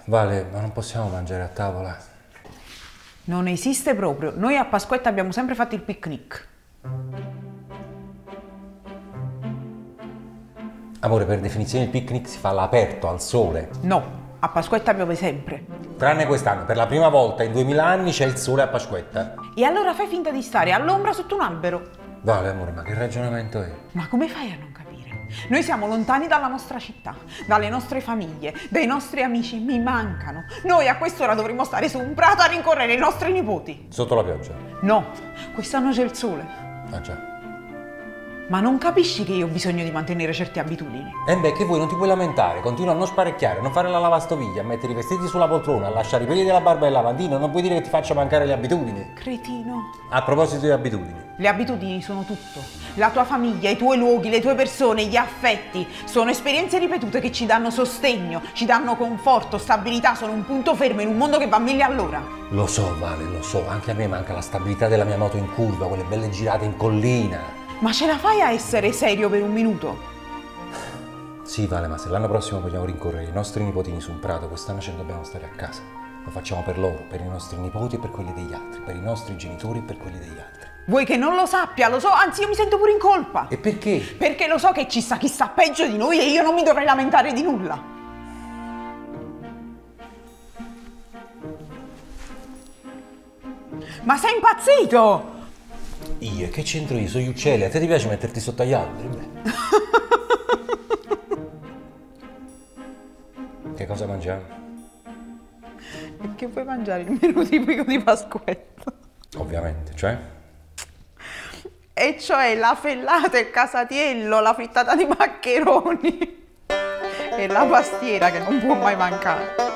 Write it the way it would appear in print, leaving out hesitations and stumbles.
Vale, ma non possiamo mangiare a tavola. Non esiste proprio. Noi a Pasquetta abbiamo sempre fatto il picnic. Amore, per definizione il picnic si fa all'aperto, al sole. No, a Pasquetta piove sempre. Tranne quest'anno, per la prima volta in 2000 anni c'è il sole a Pasquetta. E allora fai finta di stare all'ombra sotto un albero. Vale, amore, ma che ragionamento è? Ma come fai a non capire? Noi siamo lontani dalla nostra città, dalle nostre famiglie, dai nostri amici, mi mancano. Noi a quest'ora dovremmo stare su un prato a rincorrere i nostri nipoti. Sotto la pioggia. No, quest'anno c'è il sole. Ah già. Ma non capisci che io ho bisogno di mantenere certe abitudini? E beh, che vuoi, non ti puoi lamentare, continua a non sparecchiare, a non fare la lavastoviglie, a mettere i vestiti sulla poltrona, a lasciare i peli della barba e il lavandino, non puoi dire che ti faccia mancare le abitudini. Cretino. A proposito di abitudini. Le abitudini sono tutto. La tua famiglia, i tuoi luoghi, le tue persone, gli affetti. Sono esperienze ripetute che ci danno sostegno, ci danno conforto, stabilità, sono un punto fermo in un mondo che va a 1000 all'ora. Lo so, Vale, lo so, anche a me manca la stabilità della mia moto in curva, quelle belle girate in collina. Ma ce la fai a essere serio per un minuto? Sì, Vale, ma se l'anno prossimo vogliamo rincorrere i nostri nipotini su un prato, quest'anno ce ne dobbiamo stare a casa. Lo facciamo per loro, per i nostri nipoti e per quelli degli altri, per i nostri genitori e per quelli degli altri. Vuoi che non lo sappia? Lo so, anzi io mi sento pure in colpa. E perché? Perché lo so che ci sta chi sta peggio di noi e io non mi dovrei lamentare di nulla. Ma sei impazzito? Io, che c'entro io? Sono gli uccelli, a te ti piace metterti sotto agli alberi? Beh. Che cosa mangiamo? Perché puoi mangiare il menù tipico di Pasquetta? Ovviamente, cioè? E cioè la fellata, il casatiello, la frittata di maccheroni e la pastiera che non può mai mancare.